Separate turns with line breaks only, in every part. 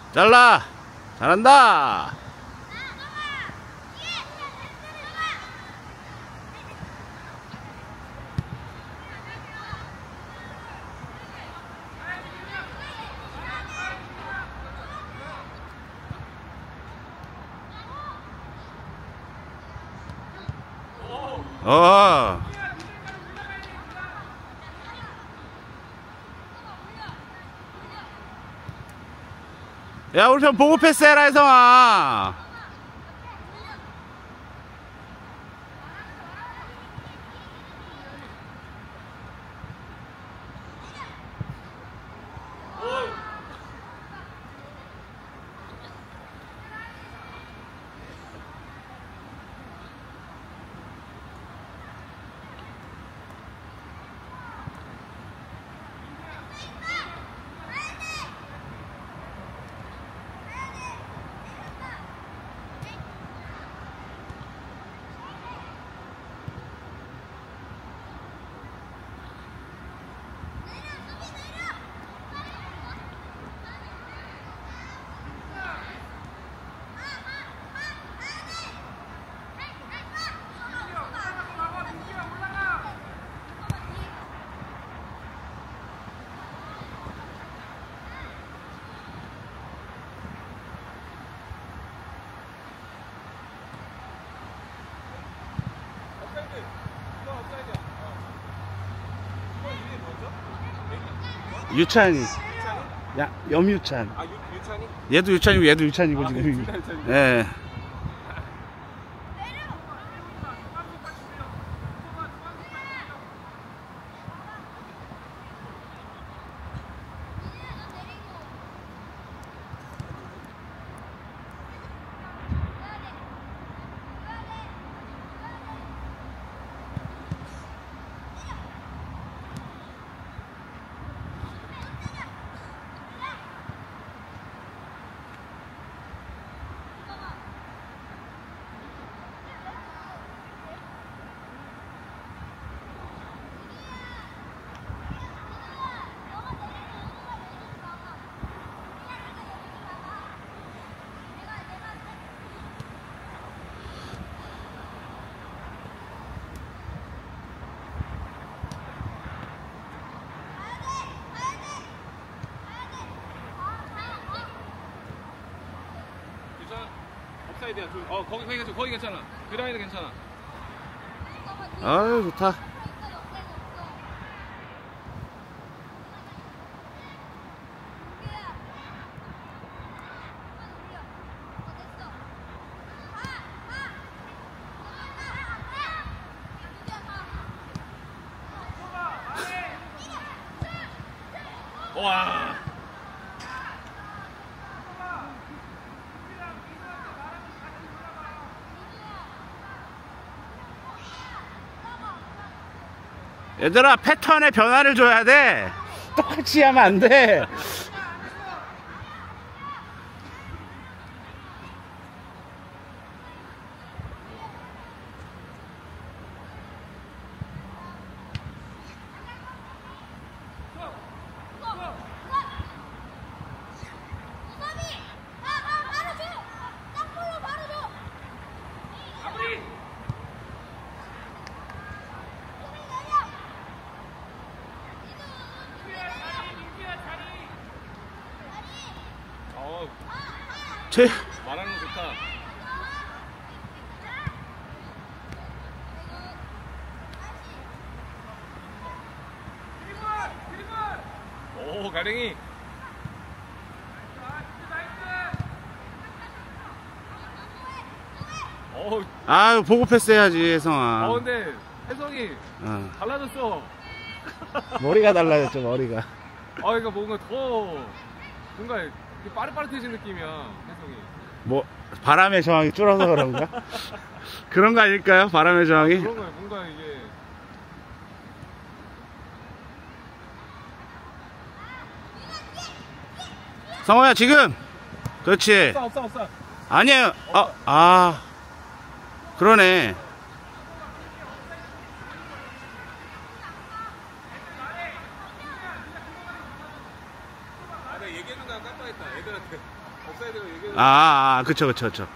잘라. 잘한다. 어. 야, 우리 편 보고 패스해라, 혜성아. 유찬이. 야, 염유찬.
아, 유찬이?
얘도 유찬이고 얘도 유찬이고 지금. 예.
업사이드야. 거기 괜찮아. 그 라인은 괜찮아.
아유, 좋다.
와.
얘들아, 패턴에 변화를 줘야 돼. 똑같이 하면 안 돼.
말하는 거 좋다. 오, 가령이.
아유, 보고 패스해야지, 혜성아.
근데 혜성이 달라졌어.
머리가 달라졌죠, 머리가.
그러니까 뭔가 빠릿빠릿해진 느낌이야, 혜성이.
뭐, 바람의 저항이 줄어서 그런가? 그런 거 아닐까요? 바람의 저항이?
그런 거야, 뭔가 이게.
성호야, 지금! 그렇지.
없어.
아니에요. 그러네.
내가 얘기해준 거 깜빡했다, 애들한테.
그쵸, 그쵸, 그쵸.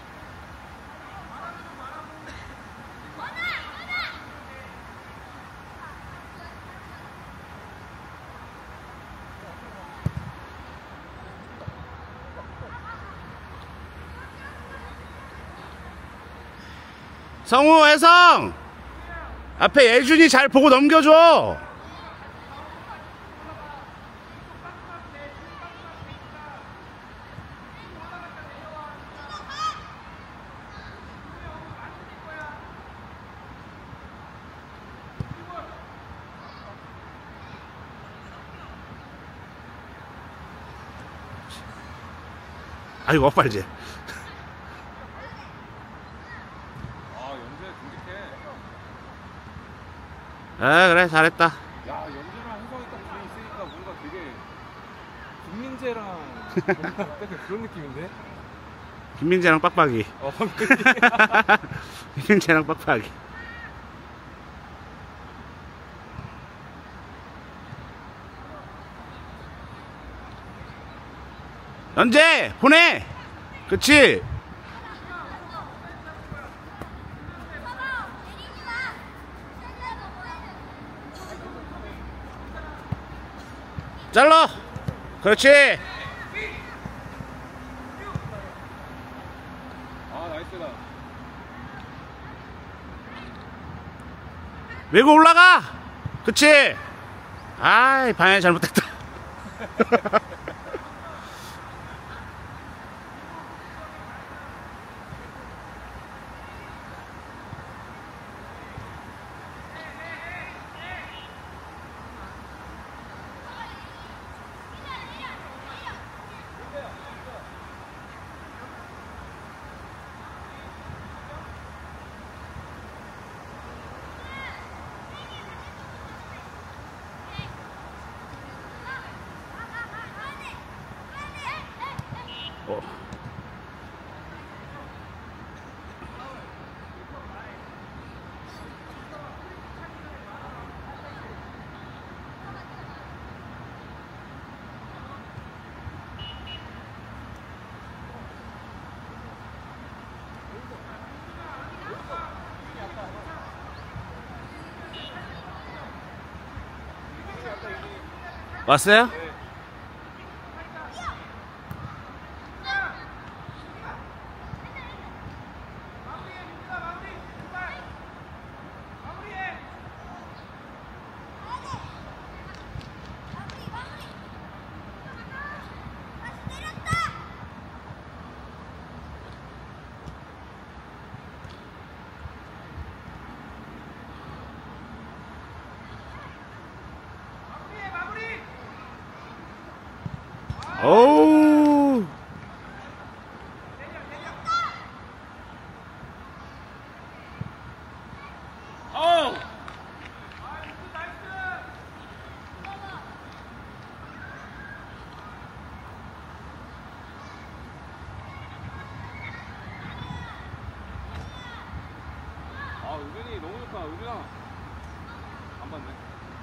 성우, 혜성! 앞에 예준이 잘 보고 넘겨줘! 아이고, 엇발지. 그래, 잘했다.
야, 연주랑 혜성이 딱 뒤에 있으니까 뭔가 되게 김민재랑 약간 그런 느낌인데?
김민재랑 빡빡이. 김민재랑 빡빡이. 연재 보내. 그치. 잘라. 그렇지.
나이스다.
밀고 올라가. 그치. 아이, 방향 잘못했다. 왔어요? 오우.
의준이 너무 좋다. 의준아. 안 봤네.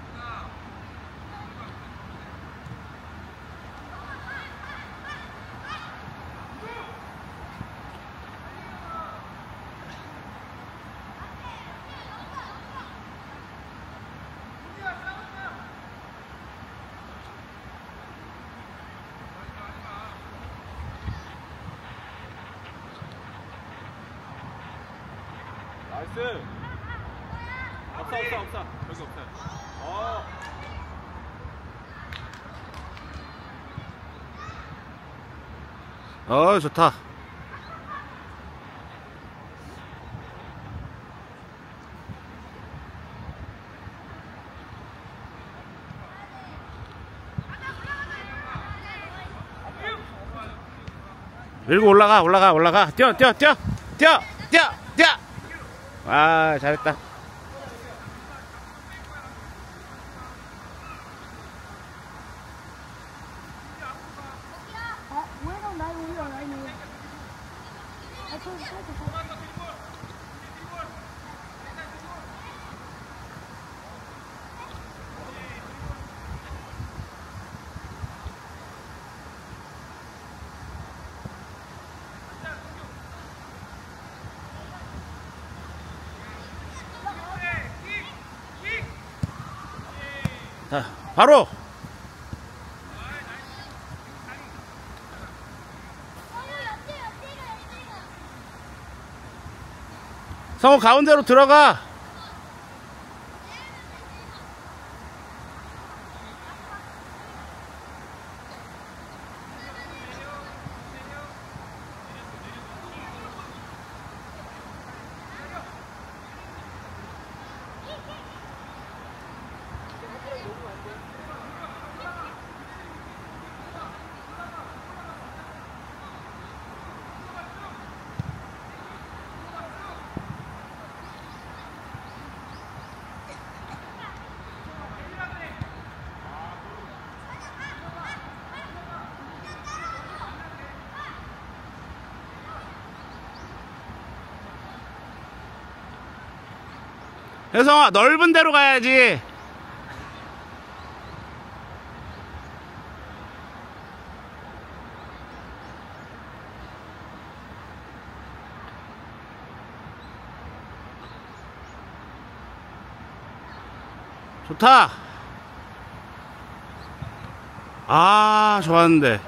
나이스. 없다. 여기 없다.
좋다. 밀고 올라가. 뛰어. 아, 잘했다. 자, 바로. 성우 가운데로 들어가. 혜성아, 넓은 데로 가야지. 좋다. 아, 좋았는데.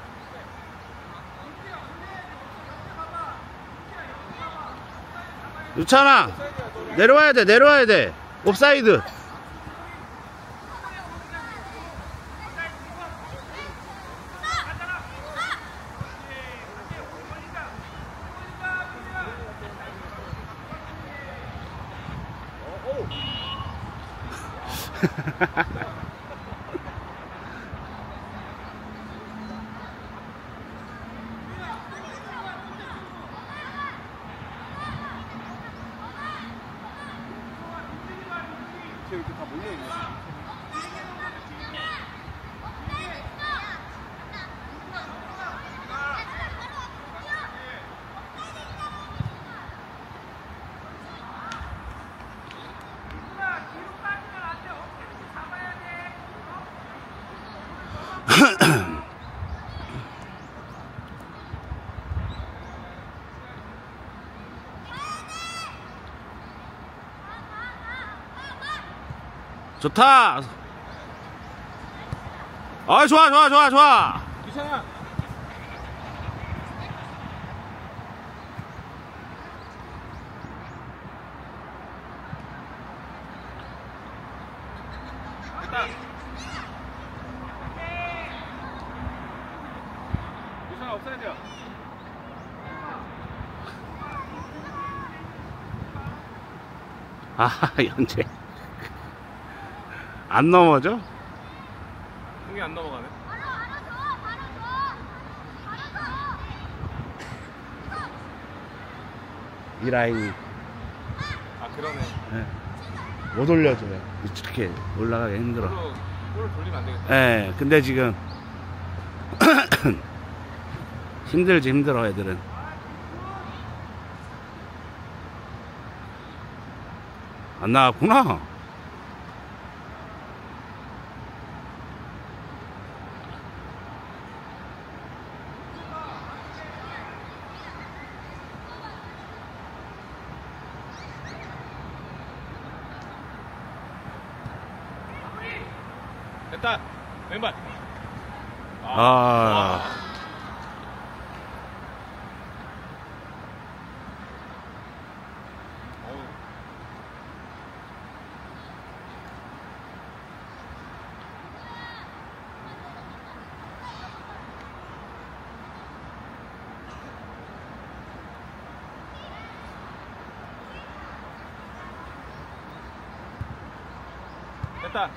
유찬아, 내려와야 돼, 내려와야 돼. 옵사이드.
이렇게 다 몰려있네.
좋다. 아, 좋아, 좋아, 좋아, 좋아.
유찬아. 됐다. 유찬아 옵사이드야.
아, 연재. 안 넘어져?
공이 안 넘어가네.
이 라인이.
아 그러네.
네. 못 올려줘요. 이렇게 올라가기 힘들어.
볼을 돌리면 안 되겠다.
예, 근데 지금 힘들지, 힘들어, 애들은. 안 나왔구나.
됐다. 왼발.
아.
됐다.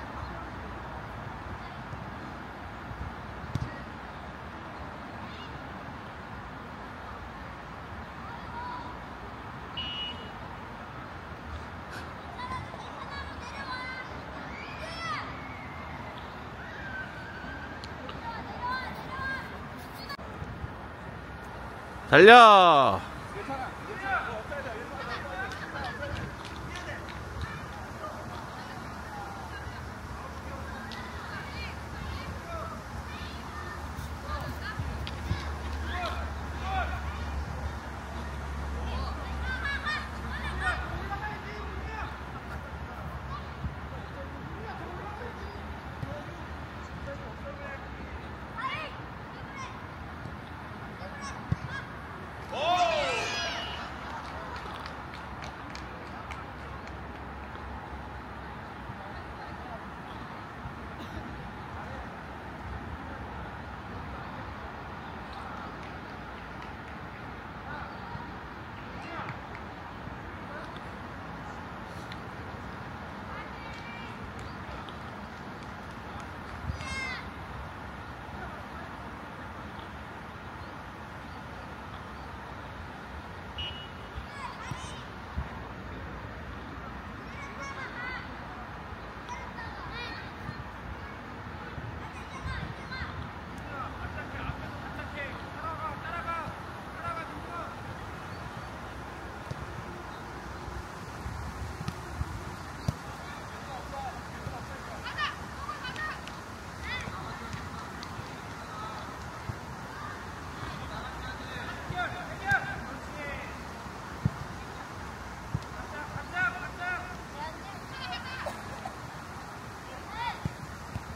달려.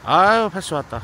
아유, 패스 좋았다.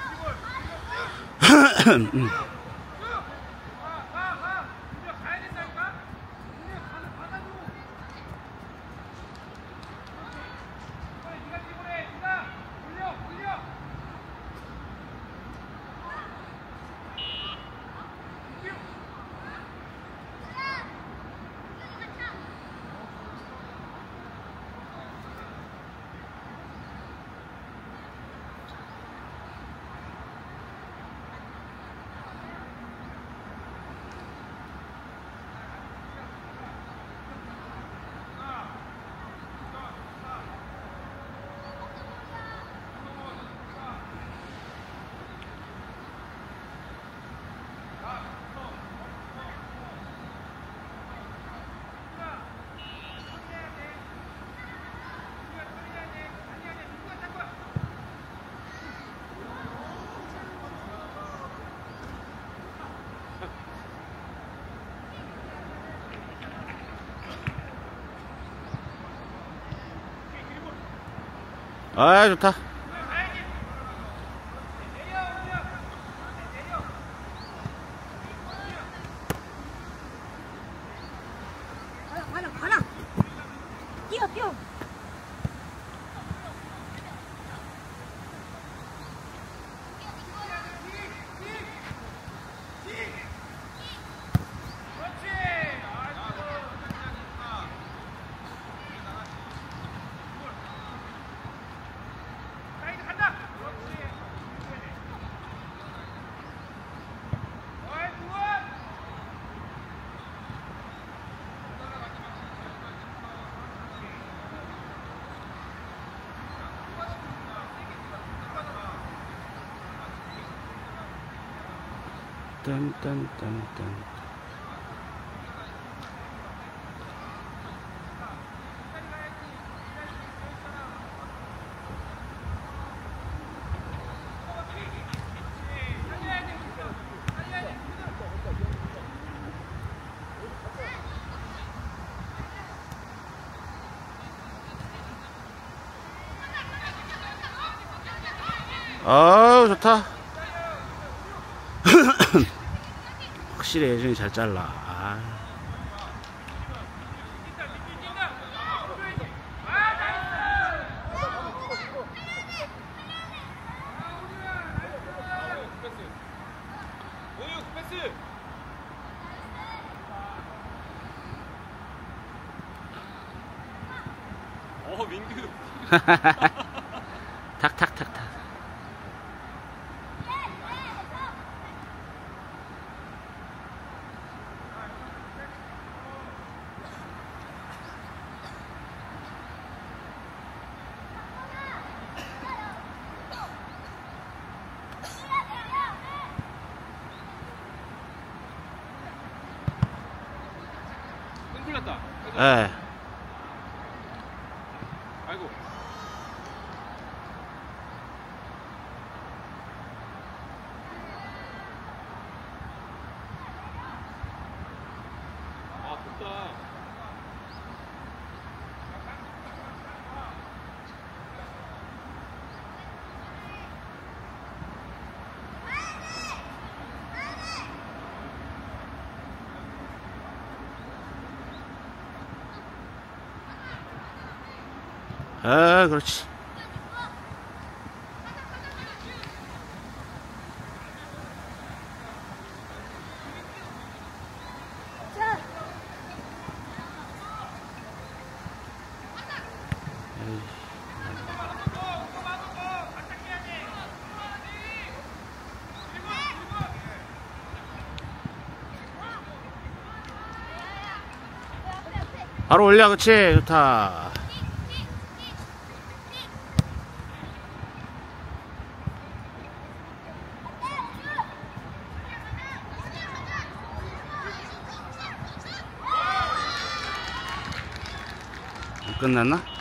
아, 좋다.
가라. 뛰어.
딴딴딴딴. 아우, 좋다. 확실히 예준이 잘 잘라. 아.
민규.
탁탁탁탁.
흘렸다.
예.
아이고. 아, 좋다.
아, 그렇지. 바로 올려. 그치. 좋다. 끝났나?